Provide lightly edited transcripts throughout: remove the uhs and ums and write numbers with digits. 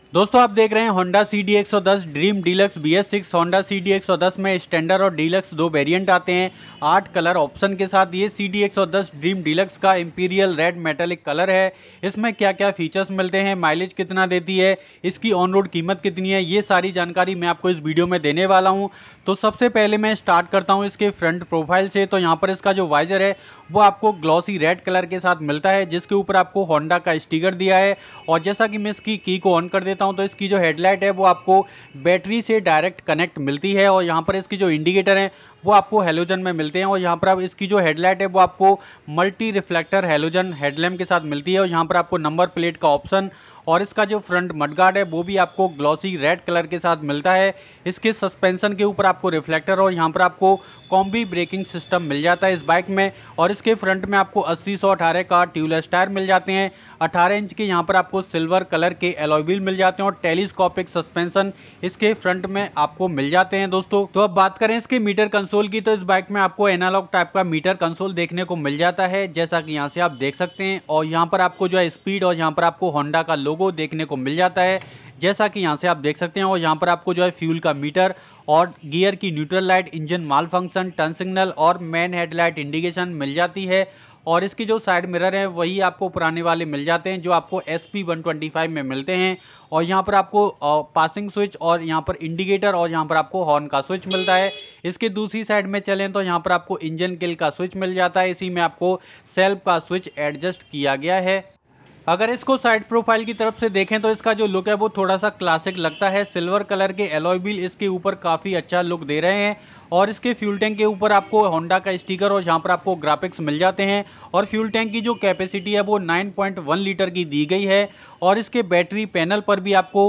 दोस्तों आप देख रहे हैं Honda CD110 dream deluxe BS6। Honda CD110 में स्टैंडर्ड और डीलक्स दो वेरिएंट आते हैं 8 कलर ऑप्शन के साथ। ये CD110 ड्रीम डीलक्स का इंपीरियल रेड मेटालिक कलर है। इसमें क्या क्या फीचर्स मिलते हैं, माइलेज कितना देती है, इसकी ऑन रोड कीमत कितनी है, ये सारी जानकारी मैं आपको इस वीडियो में देने वाला हूँ। तो सबसे पहले मैं स्टार्ट करता हूँ इसके फ्रंट प्रोफाइल से। तो यहाँ पर इसका जो वाइजर है वो आपको ग्लॉसी रेड कलर के साथ मिलता है, जिसके ऊपर आपको होंडा का स्टिकर दिया है। और जैसा कि मैं इसकी की को ऑन कर देता हूं तो इसकी जो हेडलाइट है वो आपको बैटरी से डायरेक्ट कनेक्ट मिलती है। और यहाँ पर इसकी जो इंडिकेटर है वो आपको हेलोजन में मिलते हैं। और यहाँ पर आप इसकी जो हेडलाइट है वो आपको मल्टी रिफ्लेक्टर हेलोजन हेडलैम्प के साथ मिलती है। और यहाँ पर आपको नंबर प्लेट का ऑप्शन और इसका जो फ्रंट मडगार्ड है वो भी आपको ग्लॉसी रेड कलर के साथ मिलता है। इसके सस्पेंशन के ऊपर आपको रिफ्लेक्टर और यहाँ पर आपको कॉम्बी ब्रेकिंग सिस्टम मिल जाता है इस बाइक में। और इसके फ्रंट में आपको 80/118 का ट्यूबलेस टायर मिल जाते हैं। 18 इंच के यहाँ पर आपको सिल्वर कलर के एलॉय व्हील मिल जाते हैं और टेलीस्कोपिक सस्पेंशन इसके फ्रंट में आपको मिल जाते हैं। दोस्तों तो अब बात करें इसके मीटर कंसोल की, तो इस बाइक में आपको एनालॉग टाइप का मीटर कंसोल देखने को मिल जाता है, जैसा कि यहाँ से आप देख सकते हैं। और यहाँ पर आपको जो है स्पीड और यहाँ पर आपको होंडा का लोगो देखने को मिल जाता है, जैसा कि यहाँ से आप देख सकते हैं। और यहाँ पर आपको जो है फ्यूल का मीटर और गियर की neutral light, engine malfunction, turn signal और मेन हेडलाइट इंडिकेशन मिल जाती है। और इसकी जो साइड मिरर है वही आपको पुराने वाले मिल जाते हैं जो आपको SP125 में मिलते हैं। और यहाँ पर आपको पासिंग स्विच और यहाँ पर इंडिकेटर और यहाँ पर आपको हॉर्न का स्विच मिलता है। इसके दूसरी साइड में चलें तो यहाँ पर आपको इंजन किल का स्विच मिल जाता है। इसी में आपको सेल्फ का स्विच एडजस्ट किया गया है। अगर इसको साइड प्रोफाइल की तरफ से देखें तो इसका जो लुक है वो थोड़ा सा क्लासिक लगता है। सिल्वर कलर के एलॉय व्हील इसके ऊपर काफ़ी अच्छा लुक दे रहे हैं। और इसके फ्यूल टैंक के ऊपर आपको होंडा का स्टिकर और यहाँ पर आपको ग्राफिक्स मिल जाते हैं। और फ्यूल टैंक की जो कैपेसिटी है वो 9.1 लीटर की दी गई है। और इसके बैटरी पैनल पर भी आपको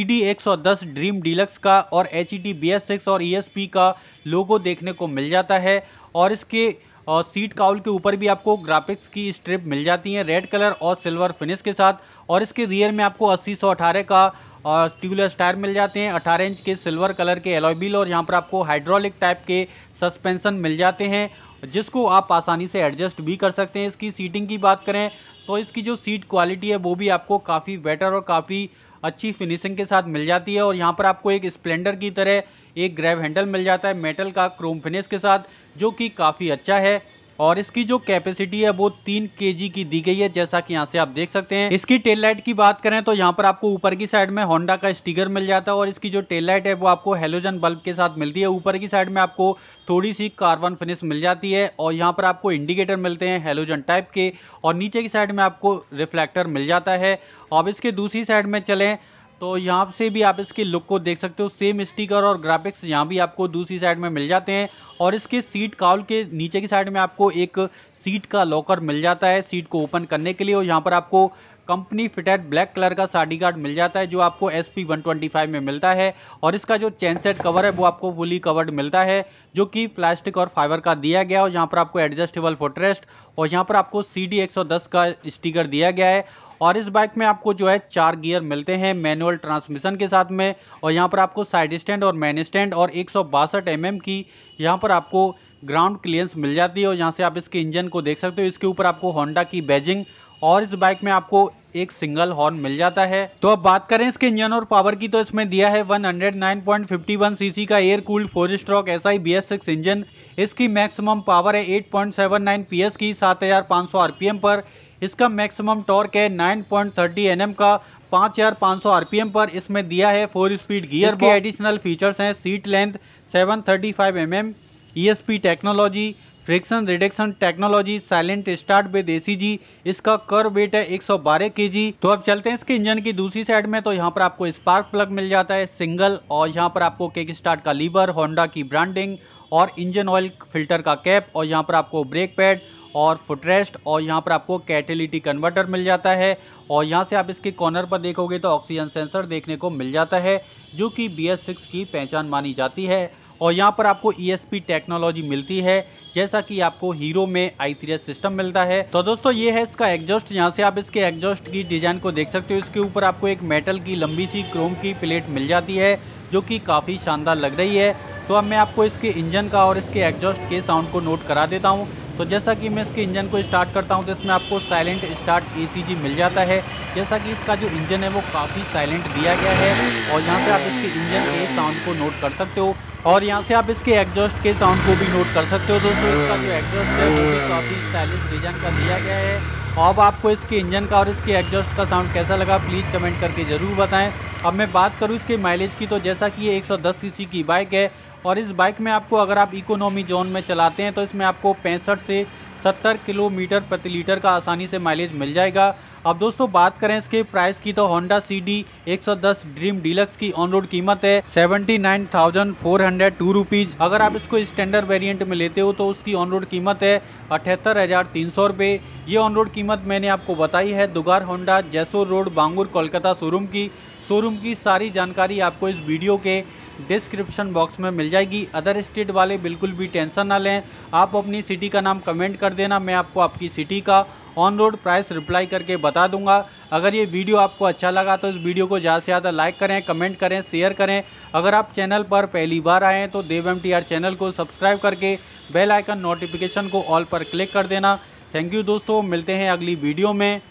CD110 ड्रीम डीलक्स का और HET BS6 और ESP का लोगो देखने को मिल जाता है। और इसके और सीट काउल के ऊपर भी आपको ग्राफिक्स की स्ट्रिप मिल जाती है रेड कलर और सिल्वर फिनिश के साथ। और इसके रियर में आपको 80/118 का ट्यूबलेस टायर मिल जाते हैं, 18 इंच के सिल्वर कलर के एलॉय व्हील और यहाँ पर आपको हाइड्रोलिक टाइप के सस्पेंशन मिल जाते हैं, जिसको आप आसानी से एडजस्ट भी कर सकते हैं। इसकी सीटिंग की बात करें तो इसकी जो सीट क्वालिटी है वो भी आपको काफ़ी बेटर और काफ़ी अच्छी फिनिशिंग के साथ मिल जाती है। और यहाँ पर आपको एक स्प्लेंडर की तरह एक ग्रैब हैंडल मिल जाता है मेटल का क्रोम फिनिश के साथ, जो कि काफ़ी अच्छा है। और इसकी जो कैपेसिटी है वो 3 kg की दी गई है, जैसा कि यहाँ से आप देख सकते हैं। इसकी टेल लाइट की बात करें तो यहाँ पर आपको ऊपर की साइड में होंडा का स्टिकर मिल जाता है और इसकी जो टेल लाइट है वो आपको हेलोजन बल्ब के साथ मिलती है। ऊपर की साइड में आपको थोड़ी सी कार्बन फिनिश मिल जाती है और यहाँ पर आपको इंडिकेटर मिलते हैं हेलोजन टाइप के और नीचे की साइड में आपको रिफ्लेक्टर मिल जाता है। अब इसके दूसरी साइड में चलें तो यहाँ से भी आप इसके लुक को देख सकते हो। सेम स्टिकर और ग्राफिक्स यहाँ भी आपको दूसरी साइड में मिल जाते हैं। और इसके सीट काउल के नीचे की साइड में आपको एक सीट का लॉकर मिल जाता है सीट को ओपन करने के लिए। और यहाँ पर आपको कंपनी फिटेड ब्लैक कलर का साडी गार्ड मिल जाता है जो आपको SP125 में मिलता है। और इसका जो चेन सेट कवर है वो आपको फुली कवर्ड मिलता है, जो कि प्लास्टिक और फाइबर का दिया गया है। और यहाँ पर आपको एडजस्टेबल फुटरेस्ट और यहाँ पर आपको CD110 का स्टिकर दिया गया है। और इस बाइक में आपको जो है 4 गियर मिलते हैं मैनुअल ट्रांसमिशन के साथ में। और यहाँ पर आपको साइड स्टैंड और मैन स्टैंड और 162 mm की यहाँ पर आपको ग्राउंड क्लियरेंस मिल जाती है। और यहाँ से आप इसके इंजन को देख सकते हो, इसके ऊपर आपको होंडा की बैजिंग और इस बाइक में आपको एक सिंगल हॉर्न मिल जाता है। तो अब बात करें इसके इंजन और पावर की, तो इसमें दिया है 109.51 सीसी का air cooled 4 stroke SI BS6 engine. इसकी मैक्सिमम पावर है 8.79 PS की 7500 RPM पर। इसका मैक्सिमम टॉर्क है 9.30 Nm का 5500 RPM पर। इसमें दिया है 4 स्पीड गियर। इसके एडिशनल फीचर्स हैं seat length 735 mm, ESP technology, friction reduction technology, silent start with ACG। इसका कर्व वेट है 112 kg। तो अब चलते हैं इसके इंजन की दूसरी साइड में। तो यहाँ पर आपको स्पार्क प्लग मिल जाता है सिंगल और यहाँ पर आपको किक स्टार्ट का लीवर, होंडा की ब्रांडिंग और इंजन ऑयल फिल्टर का कैप और यहाँ पर आपको ब्रेक पैड और फुटरेस्ट और यहाँ पर आपको कैटेलिटी कन्वर्टर मिल जाता है। और यहाँ से आप इसके कॉर्नर पर देखोगे तो ऑक्सीजन सेंसर देखने को मिल जाता है, जो कि BS6 की पहचान मानी जाती है। और यहाँ पर आपको ESP टेक्नोलॉजी मिलती है, जैसा कि आपको हीरो में i3S सिस्टम मिलता है। तो दोस्तों ये है इसका एग्जॉस्ट। यहाँ से आप इसके एग्जॉस्ट की डिजाइन को देख सकते हो। इसके ऊपर आपको एक मेटल की लंबी सी क्रोम की प्लेट मिल जाती है, जो कि काफ़ी शानदार लग रही है। तो अब मैं आपको इसके इंजन का और इसके एग्जॉस्ट के साउंड को नोट करा देता हूँ, तो जैसा कि मैं इसके इंजन को स्टार्ट करता हूं तो इसमें आपको साइलेंट स्टार्ट ACG मिल जाता है। जैसा कि इसका जो इंजन है वो काफ़ी साइलेंट दिया गया है और यहाँ से आप इसके इंजन के साउंड को नोट कर सकते हो और यहाँ से आप इसके एग्जॉस्ट के साउंड को भी नोट कर सकते हो। दोस्तों इसका जो एग्जॉस्ट है वो भी काफ़ी स्टाइलिश डिजाइन का दिया गया है। अब आपको इसके इंजन का और इसके एग्जॉस्ट का साउंड कैसा लगा प्लीज़ कमेंट करके ज़रूर बताएं। अब मैं बात करूँ इसके माइलेज की, तो जैसा कि ये 110 सीसी की बाइक है और इस बाइक में आपको अगर आप इकोनॉमी जोन में चलाते हैं तो इसमें आपको 65 से 70 किलोमीटर प्रति लीटर का आसानी से माइलेज मिल जाएगा। अब दोस्तों बात करें इसके प्राइस की, तो होंडा CD 110 ड्रीम डीलक्स की ऑन रोड कीमत है 79,402 रुपीज़। अगर आप इसको स्टैंडर्ड वेरिएंट में लेते हो तो उसकी ऑन रोड कीमत है 78,300 रुपये। ये ऑन रोड कीमत मैंने आपको बताई है Dugar Honda Jessore road Bangur Kolkata showroom की सारी जानकारी आपको इस वीडियो के डिस्क्रिप्शन बॉक्स में मिल जाएगी। अदर स्टेट वाले बिल्कुल भी टेंशन ना लें, आप अपनी सिटी का नाम कमेंट कर देना, मैं आपको आपकी सिटी का ऑन रोड प्राइस रिप्लाई करके बता दूंगा। अगर ये वीडियो आपको अच्छा लगा तो इस वीडियो को ज़्यादा से ज़्यादा लाइक करें, कमेंट करें, शेयर करें। अगर आप चैनल पर पहली बार आए हैं तो देव MTR चैनल को सब्सक्राइब करके बेल आइकन नोटिफिकेशन को ऑल पर क्लिक कर देना। थैंक यू दोस्तों, मिलते हैं अगली वीडियो में।